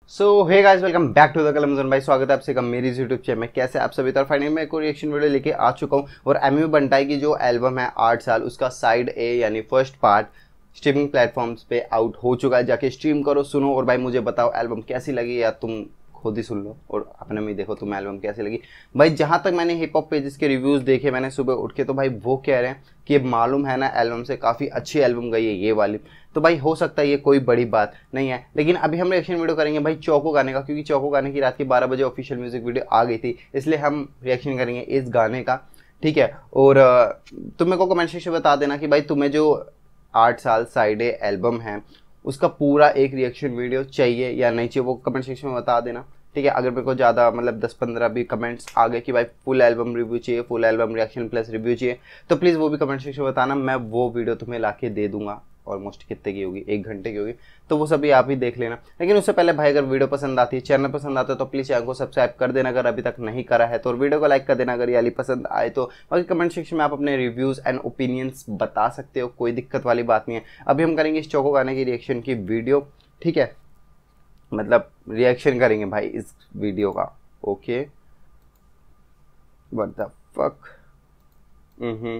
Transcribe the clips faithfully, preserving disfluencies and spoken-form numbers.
So hey guys, welcome back to the कलमजन भाई। स्वागत है आपसे कम मेरी यूट्यूब चैनल में। कैसे आप सभी? तो फाइनली मैं एक रिएक्शन वीडियो लेके आ चुका हूँ और एमी बंटाई की जो एल्बम है आठ साल, उसका साइड ए यानी फर्स्ट पार्ट स्ट्रीमिंग प्लेटफॉर्म्स पे आउट हो चुका है। जाके स्ट्रीम करो, सुनो और भाई मुझे बताओ एल्बम कैसी लगी, या तुम खुद ही सुन लो और अपने में देखो तुम्हें एल्बम कैसी लगी। भाई जहाँ तक मैंने हिप हॉप पेजेस के रिव्यूज़ देखे मैंने सुबह उठ के, तो भाई वो कह रहे हैं कि ये मालूम है ना एल्बम से काफ़ी अच्छी एल्बम गई है ये वाली। तो भाई हो सकता है ये कोई बड़ी बात नहीं है, लेकिन अभी हम रिएक्शन वीडियो करेंगे भाई चौको गाने का, क्योंकि चौको गाने की रात के बारह बजे ऑफिशियल म्यूजिक वीडियो आ गई थी, इसलिए हम रिएक्शन करेंगे इस गाने का। ठीक है, और तुम मेरे को कमेंट सेक्शन में बता देना कि भाई तुम्हें जो आठ साल साइड ए एल्बम है उसका पूरा एक रिएक्शन वीडियो चाहिए या नहीं चाहिए, वो कमेंट सेक्शन में बता देना। ठीक है, अगर मेरे को ज़्यादा मतलब दस पंद्रह भी कमेंट्स आ गए कि भाई फुल एल्बम रिव्यू चाहिए, full album reaction plus review चाहिए, तो प्लीज़ वो भी कमेंट सेक्शन में बताना। मैं वो वीडियो तुम्हें ला के दे दूंगा। ऑलमोस्ट कितने की होगी, एक घंटे की होगी, तो वो सभी आप ही देख लेना। लेकिन उससे पहले भाई अगर वीडियो पसंद आती है, चैनल पसंद आता है, तो प्लीज़ चैनल को सब्सक्राइब कर देना अगर अभी तक नहीं करा है तो, और वीडियो को लाइक कर देना अगर ये वाली पसंद आए तो। बाकी कमेंट सेक्शन में आप अपने रिव्यूज़ एंड ओपिनियंस बता सकते हो, कोई दिक्कत वाली बात नहीं है। अभी हम करेंगे इस चौको गाने की रिएक्शन की वीडियो। ठीक है, मतलब रिएक्शन करेंगे भाई इस वीडियो का। Okay, what the fuck. Hmm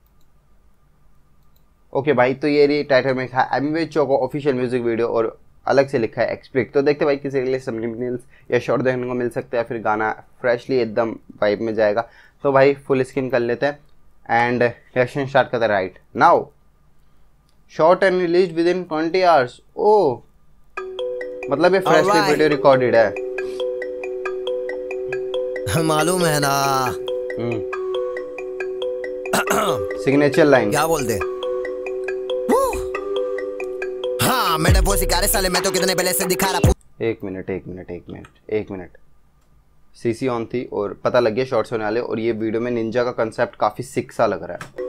okay भाई, तो ये रही टाइटल में लिखा है एमी चौको ऑफिशियल म्यूजिक वीडियो और अलग से लिखा है एक्सप्लिक। तो देखते भाई किसी के लिए सबलिमिनल्स या शॉर्ट देखने को मिल सकता है, फिर गाना फ्रेशली एकदम वाइब में जाएगा। तो भाई फुल स्क्रीन कर लेते हैं एंड रिएक्शन स्टार्ट करते हैं right now. Short and release within twenty hours. Oh मतलब ये फ्रेशली वीडियो रिकॉर्डेड है, मालूम है ना। सिग्नेचर लाइन क्या बोलते? हाँ मैंने वो सिकारे साले, मैं तो कितने पहले से दिखा रहा। एक मिनट एक मिनट एक मिनट एक मिनट सीसी ऑन थी और पता लग गया शॉर्ट्स होने वाले, और ये वीडियो में निंजा का कंसेप्ट काफी सिक सा लग रहा है।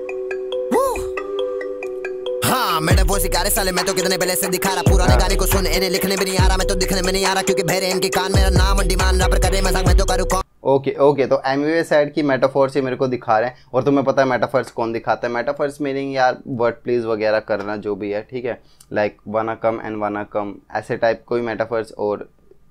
हाँ मैंने वो सिकारे साले, मैं तो कितने पहले से दिखा रहा। पुराने गाने को सुन, इन्हें लिखने में नहीं आ रहा, मैं तो दिखने में नहीं आ रहा, क्योंकि बहरे इनके कान। मेरा नाम डिमांड रबर करे मजाक मैं तो करूँ कौन। ओके ओके, तो एमवे साइड की मेटाफोर से मेरे को दिखा रहे हैं, और तुम्हें पता है मेटाफर्स कौन दिखाता है। मेटाफर्स मीनिंग यार वर्ड प्लीज वगैरह करना जो भी है, ठीक है, लाइक वाना कम एंड वाना कम ऐसे टाइप कोई मेटाफर्स, और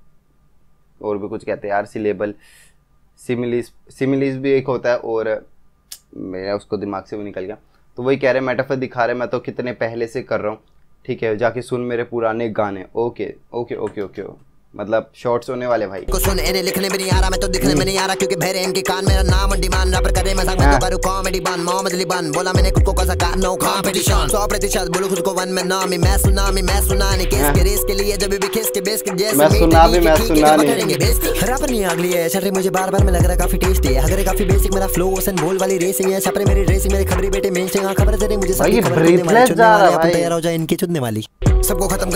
और भी कुछ कहते हैं यार, सिलेबल सिमिलीज सिमिलीज भी एक होता है, और मेरा उसको दिमाग से भी निकल गया। तो वही कह रहे हैं मेटाफर दिखा रहे हैं, मैं तो कितने पहले से कर रहा हूँ। ठीक है, जाके सुन मेरे पुराने गाने। ओके ओके ओके ओके, मतलब शॉर्ट्स होने वाले भाई को सुन, इन्हें लिखने में नहीं आ रहा, मैं तो दिखने में नहीं आ रहा, क्योंकि बहरे इनके कान। मेरा नाम डिमांड रबर करे मजाक मैं तो करूँ कॉमेडी बन। मोहम्मद अली बन बोला मैंने खुद को कैसा कहा, नो कंपटीशन। सौ प्रतिशत बोलो खुद को वन में नामी, मैं सुना मी मैं सुना नहीं, केस के रेस के लिए जब भी केस के बेस के जैसे मैं सुना भी मैं सुना नहीं। रैपर नहीं अगली है छटरी, मुझे बार बार में लग रहा काफी टेस्टी है, अगर काफी बेसिक मेरा फ्लो ओसन बोल वाली रेसिंग है, छपरे मेरी रेसिंग मेरे खबरी बेटे मेन से खबर दे मुझे सबकी खबर तैयार हो जाए इनकी चुनने वाली सबको खत्म।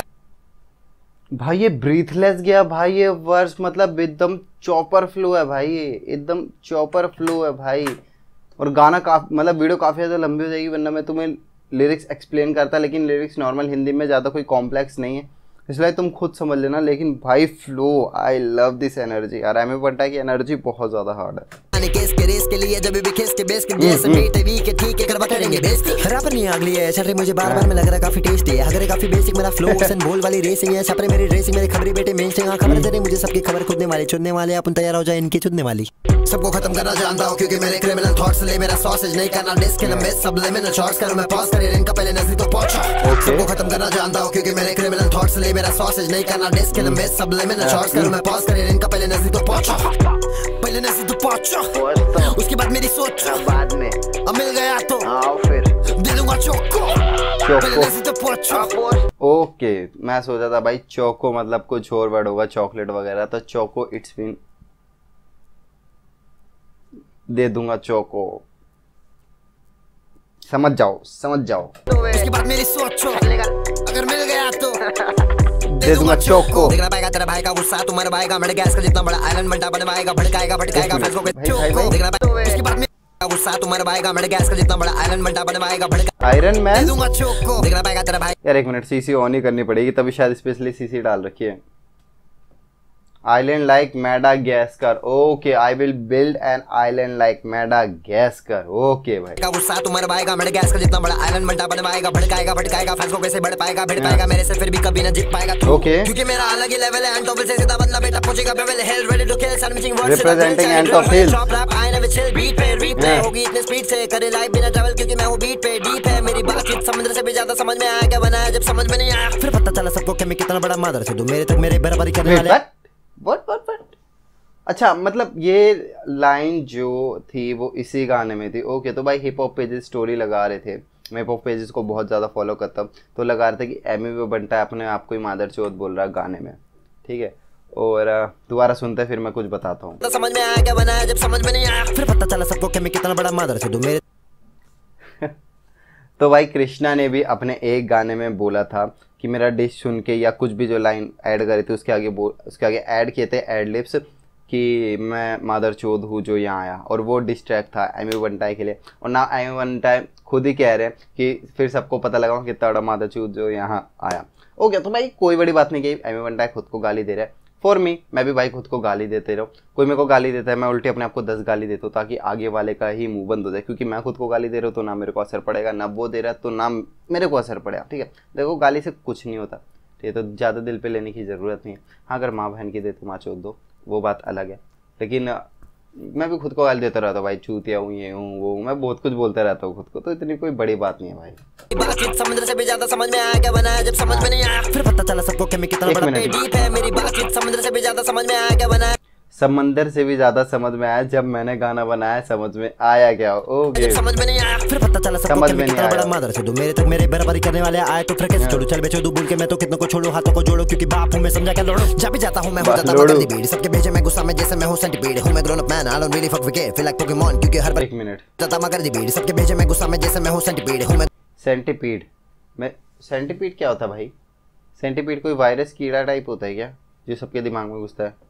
भाई ये ब्रीथलेस गया भाई, ये वर्स मतलब एकदम चॉपर फ्लो है भाई, ये एकदम चॉपर फ्लो है भाई। और गाना काफी मतलब वीडियो काफ़ी ज़्यादा लंबी हो जाएगी, वरना मैं तुम्हें लिरिक्स एक्सप्लेन करता, लेकिन लिरिक्स नॉर्मल हिंदी में ज़्यादा कोई कॉम्प्लेक्स नहीं है, इसलिए तुम खुद समझ लेना। लेकिन भाई flow, I love this energy यार, एमी बंटाई की एनर्जी बहुत ज़्यादा हार्ड है। केस के रेस के लिए जब भी केस के बेस के जैसे मीट वी के ठीक है करवा करेंगे बेइज्जती। रैपर नहीं अगली है छटरी, मुझे बार बार में लग रहा काफी टेस्टी है, अगर काफी बेसिक मेरा फ्लो ओसन बोल वाली रेसिंग है, छपरे मेरी रेसिंग मेरे खबरी बेटे मेन से खबर दे मुझे सबकी खबर खुदने वाली चुनने वाले, अपन तैयार हो जाए इनकी चुनने वाली सबको खत्म करना जानता हूँ, क्योंकि मेरे क्रिमिनल थॉट्स ले मेरा सॉसेज नहीं करना डिस्क के लंबे सबलिमिनल शॉट्स करूँ मैं पॉज करे इनका पहले नजरी तो पहुंचा। सबको खत्म करना जानता हूँ, क्योंकि मेरे क्रिमिनल थॉट्स ले मेरा सॉसेज नहीं करना डिस्क के लंबे सबलिमिनल शॉट्स करूँ मैं पॉज करे इनका पहले नजरी तो पहुंचा, पहले नजरी तो पहुंचा, उसके बाद मेरी सोच बाद में अब मिल गया तो आओ फिर दे दूंगा चौको, पहले नजरी तो पहुंचा। ओके, मैं सोचा था भाई चौको मतलब कुछ और वर्ड होगा, चॉकलेट वगैरह, तो चौको इट्स मीन दे दूंगा चौको, समझ जाओ समझ जाओ। उसके बाद मेरी सोचो अगर मिल गया तो दे दूंगा चौको। देखना पाएगा तेरा भाई का गुस्सा तुम्हारे भाई का, मेरे गैस का जितना बड़ा आयरन बनता बनवाएगा, भड़काएगा भड़काएगा फेसबुक पे चौको। देखना उसके बाद मेरा गुस्सा तुम्हारे भाई का, मेरे गैस का जितना बड़ा आयरन बनता बनवाएगा, भड़का आयरन मैन दे दूंगा चौको। देखना पाएगा तेरा भाई। यार एक मिनट, सीसी ऑन ही करनी पड़ेगी, तभी शायद स्पेशली सीसी डाल रखी है। Island like Madagascar. Okay, I will build an island like Madagascar. Okay भाई, का गुस्सा तुम्हारा भाईगा मैडागास्कर जितना बड़ा आइलैंड बनता बनवाएगा, भड़काएगा भड़काएगा, फैंस को कैसे बढ़ पाएगा, भिड़ पाएगा मेरे से फिर भी कभी ना जीत पाएगा तू। ओके, क्योंकि मेरा अलग ही लेवल है, एंड से सीधा बंदा बेटा पहुंचेगा bevel hill, ready to kill, servicing words representing end of hill, drop rap I never chill, beat पे रीप्ले होगी इतने स्पीड से, करे लाइव बिना ट्रैवल क्योंकि मैं हूं बीट पे, डीप है मेरी बातचीत समुद्र से भी ज्यादा समझ में आया क्या बनाया जब समझ में नहीं आया, फिर पता चला सबको कि मैं कितना बड़ा मादर से दूं, मेरे तक मेरे बराबरी करने वाले। व्हाट व्हाट व्हाट अच्छा, मतलब ये लाइन जो थी वो इसी गाने में थी। ओके, तो भाई हिप हॉप पेजेस स्टोरी लगा रहे थे, मैं हिप हॉप पेजेस को बहुत ज़्यादा फॉलो करता हूँ, तो लगा रहे थे कि एमी वो बनता है अपने आप को ही मादर चौथ बोल रहा है गाने में, ठीक है। और दोबारा सुनते फिर मैं कुछ बताता हूँ। समझ में आया क्या बनाया जब समझ में नहीं आया, फिर पता चला सबको कि मैं कितना बड़ा मादर से दूं, मेरे तो भाई कृष्णा ने भी अपने एक गाने में बोला था कि मेरा डिश सुन के या कुछ भी जो लाइन ऐड करी थी उसके आगे बोल उसके आगे ऐड किए थे एड लिप्स कि मैं मादर चौथ हूँ जो यहाँ आया, और वो डिस्ट्रैक्ट था एमी बंटाई के लिए। और ना एमी बंटाई खुद ही कह रहे हैं कि फिर सबको पता लगा कितना बड़ा मादर चौथ जो यहाँ आया। ओके, तो भाई कोई बड़ी बात नहीं की, एमी बंटाई खुद को गाली दे रहा है। फॉर मी, मैं भी भाई खुद को गाली देते रहो, कोई मेरे को गाली देता है मैं उल्टी अपने आप को दस गाली देता हूँ ताकि आगे वाले का ही मुंह बंद हो जाए, क्योंकि मैं खुद को गाली दे रहा हूँ तो ना मेरे को असर पड़ेगा, ना वो दे रहा है तो ना मेरे को असर पड़ेगा, ठीक है। देखो गाली से कुछ नहीं होता, ठीक है, तो ज़्यादा दिल पे लेने की ज़रूरत नहीं है। हाँ, अगर माँ बहन की दे तो माँ चोद दो, वो बात अलग है, लेकिन मैं भी खुद को गाली देता रहता हूँ भाई, चूतिया हूँ, ये हूँ वो, मैं बहुत कुछ बोलता रहता हूँ खुद को, तो इतनी कोई बड़ी बात नहीं है भाई। बातचीत समुद्र से भी ज्यादा समझ में आया क्या बनाया जब समझ में नहीं आया, फिर पता चला सबको कि मैं कितना बड़ा डीप है मेरी बातचीत समुद्र से भी ज्यादा समझ में आया क्या बनाया, समंदर से भी ज्यादा समझ में आया जब मैंने गाना बनाया, समझ में आया क्या? ओके, समझ में नहीं आया, फिर पता चला सबको कि मैं कितना बड़ा मादर से दूं, मेरे तक मेरे बराबरी करने वाले आए तो फिर कैसे छोड़ू, चल बेचो दू बोल के मैं तो कितनों को छोड़ू, हाथों को जोड़ो क्योंकि बाप हूं मैं, समझा क्या लड़ो, जब भी जाता हूं मैं हो जाता हूं गंदी भीड़, सबके भेजे मैं गुस्सा में जैसे मैं हूं सेंटीपीड, हूं मैं grown up man, I don't really fuck with kid, feel like Pokemon क्योंकि हर बार एक मिनट जाता मैं गंदी भीड़, सबके भेजे मैं गुस्सा में जैसे मैं हूं सेंटीपीड, हूं मैं सेंटीपीड में सेंटीपीड क्या होता है भाई? सेंटीपीड कोई वायरस कीड़ा टाइप होता है क्या जो सबके दिमाग में घुसता है?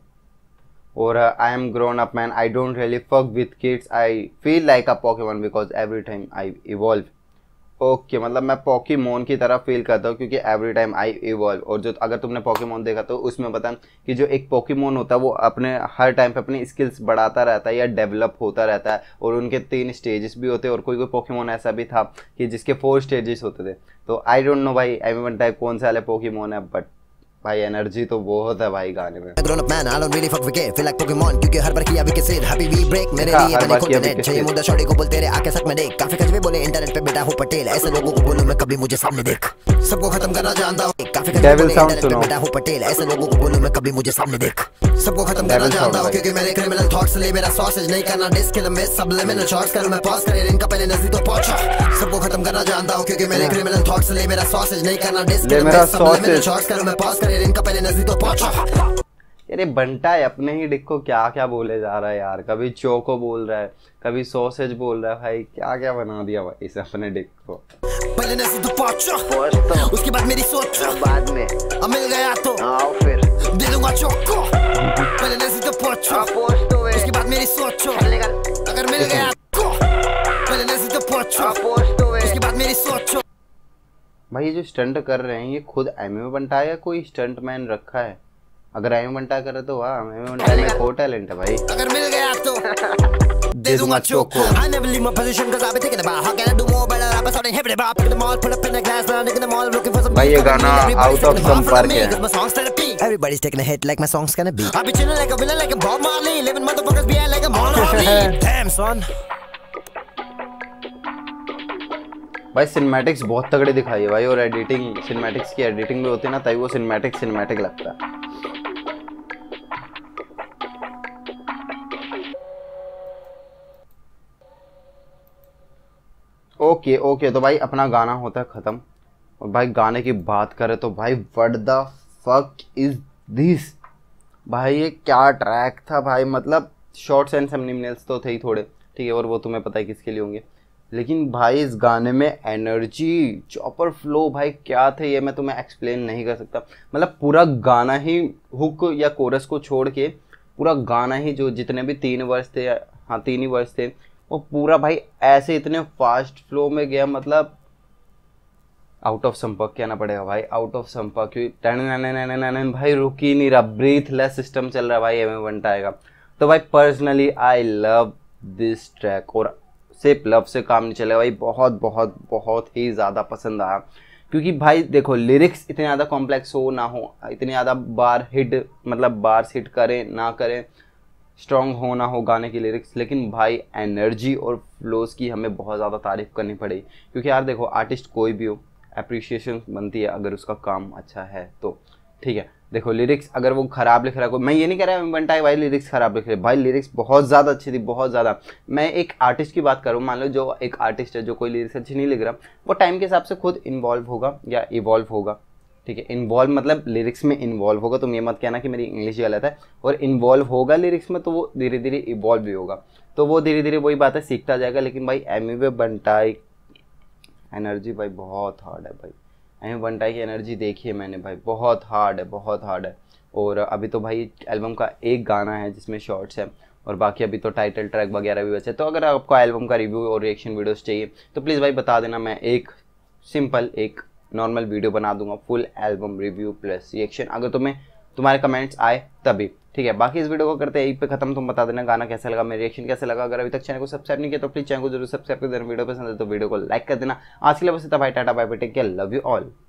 और I am grown up man, I don't really fuck with kids, I feel like a Pokemon because every time I evolve. Okay, मतलब मैं पॉकीमॉन की तरह फील करता हूँ क्योंकि एवरी टाइम आई इवॉल्व। और जो अगर तुमने पॉकीमॉन देखा तो उसमें पता कि जो एक पॉकीमॉन होता है वो अपने हर टाइम पे अपनी स्किल्स बढ़ाता रहता है या डेवलप होता रहता है, और उनके तीन स्टेजेस भी होते हैं, और कोई कोई पॉकीमॉन ऐसा भी था कि जिसके फोर स्टेजेस होते थे। तो आई डोंट नो भाई एमी वन टाइप कौन सा वाले पॉकीमॉन है, बट भाई एनर्जी तो बहुत है भाई गाने में। Grown up man, I don't really fuck with kid, feel like Pokemon क्योंकि हर बार किया भी किसी हैप्पी वी ब्रेक मेरे लिए बने खुद ने चाहिए मुद्दा शॉटी को बोलते रहे आके सच में देख, काफी कजवे बोले इंटरनेट पे बेटा हूं पटेल, ऐसे लोगों को बोलूं मैं कभी मुझे सामने देख, सबको खत्म करना जानता हूं, काफी कजवे बोले इंटरनेट पे बेटा हूं पटेल, ऐसे लोगों को बोलूं मैं कभी मुझे सामने देख, सबको खत्म करना जानता हूं क्योंकि मेरे क्रिमिनल थॉट्स ले मेरा सॉसेज नहीं करना डिस्क किल में सबलिमिनल शॉट्स करूं मैं पॉज करे इनका पहले नजर तो पहुंचा, सबको खत्म करना जानता हूं क्योंकि मेरे क्रिमिनल थॉट्स ले मेरा सॉसेज नहीं करना डिस्क किल में सबलिमिनल शॉट्स करूं मैं पॉज करे इनका पहले नजर तो पहुंचा। अरे बंटा है अपने ही डिक को क्या क्या बोले जा रहा है यार, कभी चोको बोल रहा है, कभी सॉसेज बोल रहा है, भाई क्या क्या बना दिया भाई इस अपने डिक को। पहले नजर तो पहुंचा, उसके बाद मेरी सोच, बाद में अब मिल गया तो आओ फिर दे दूंगा चोको, पहले नजर तो पहुंचा, उसके बाद मेरी सोच, अगर मिल गया तो पहले नजर तो पहुंचा, उसके बाद मेरी सोच। भाई ये जो स्टंट कर रहे हैं ये खुद एमी बंटा है या कोई स्टंट मैन रखा है? अगर एमी बंटा करे तो वाह, एमी बंटा में कोई टैलेंट है भाई। अगर मिल गया तो दे दूंगा चोको। I never leave my position cause I've been thinking about how can I do more better. I'm starting hip hop in the mall, put up in the glass, now nigga in the mall looking for some. भाई ये गाना out of some park है। My song's therapy. Everybody's taking a hit like my song's gonna be. I've been chilling like a villain like a Bob Marley, living motherfuckers be like a Marley. Damn son. भाई cinematics बहुत तगड़े दिखाई है भाई, और editing cinematics की editing भी होती है ना तभी वो सिनेमैटिक सिनेमैटिक लगता है। ओके ओके तो भाई अपना गाना होता है खत्म, और भाई गाने की बात करें तो भाई what the fuck is this, भाई ये क्या ट्रैक था भाई। मतलब शॉर्ट्स एंड थंबनेल्स तो थे ही थोड़े, ठीक है, और वो तुम्हें पता है किसके लिए होंगे, लेकिन भाई इस गाने में एनर्जी चॉपर फ्लो भाई क्या थे ये मैं तुम्हें एक्सप्लेन नहीं कर सकता। मतलब पूरा गाना ही हुक या कोरस को छोड़ के पूरा गाना ही जो जितने भी तीन वर्स थे, हाँ तीन ही वर्स थे, वो पूरा भाई ऐसे इतने फास्ट फ्लो में गया। मतलब आउट ऑफ संपर्क कहना पड़ेगा भाई, आउट ऑफ संपर्क, क्योंकि भाई रुक ही नहीं रहा, ब्रीथलेस सिस्टम चल रहा है भाई एम बनता आएगा। तो भाई personally I love this track, और सिर्फ लव से काम नहीं चलेगा भाई, बहुत बहुत बहुत ही ज़्यादा पसंद आया। क्योंकि भाई देखो लिरिक्स इतने ज़्यादा कॉम्प्लेक्स हो ना हो, इतने ज़्यादा बार हिट मतलब बार्स हिट करें ना करें, स्ट्रॉन्ग हो ना हो गाने की लिरिक्स, लेकिन भाई एनर्जी और फ्लोज की हमें बहुत ज़्यादा तारीफ़ करनी पड़ेगी। क्योंकि यार देखो आर्टिस्ट कोई भी हो, अप्रिशिएशन बनती है अगर उसका काम अच्छा है तो, ठीक है। देखो लिरिक्स अगर वो ख़राब लिख रहा है कोई, मैं ये नहीं कह रहा बनता है भाई लिरिक्स ख़राब लिख रहे, भाई लिरिक्स बहुत ज़्यादा अच्छी थी, बहुत ज़्यादा। मैं एक आर्टिस्ट की बात करूँ, मान लो जो एक आर्टिस्ट है जो कोई लिरिक्स अच्छी नहीं लिख रहा, वो टाइम के हिसाब से खुद इन्वॉल्व होगा या इवॉल्व होगा, ठीक है। इन्वॉल्व मतलब लिरिक्स में इन्वॉल्व होगा, तुम ये मत कहना कि मेरी इंग्लिश गलत है, और इन्वॉल्व होगा लिरिक्स में तो वो धीरे धीरे इवॉल्व भी होगा, तो वो धीरे धीरे वही बात है सीखता जाएगा। लेकिन भाई एमी बंटाई एनर्जी भाई बहुत हार्ड है भाई, एमी बंटाई की एनर्जी देखी है मैंने भाई, बहुत हार्ड है, बहुत हार्ड है। और अभी तो भाई एल्बम का एक गाना है जिसमें शॉर्ट्स है, और बाकी अभी तो टाइटल ट्रैक वगैरह भी बचे। तो अगर आपको एल्बम का रिव्यू और रिएक्शन वीडियोस चाहिए तो प्लीज़ भाई बता देना, मैं एक सिंपल एक नॉर्मल वीडियो बना दूंगा, full album review plus reaction, अगर तुम्हें तुम्हारे कमेंट्स आए तभी, ठीक है। बाकी इस वीडियो को करते हैं यहीं पे खत्म, तुम बता देना गाना कैसा लगा, मेरा रिएक्शन कैसा लगा। अगर अभी तक चैनल को सब्सक्राइब नहीं किया तो प्लीज़ चैनल को जरूर सब्सक्राइब कर देना, वीडियो पसंद है तो वीडियो को लाइक कर देना। आज के लिए बस इतना भाई, tata bye bye, take care, love you all.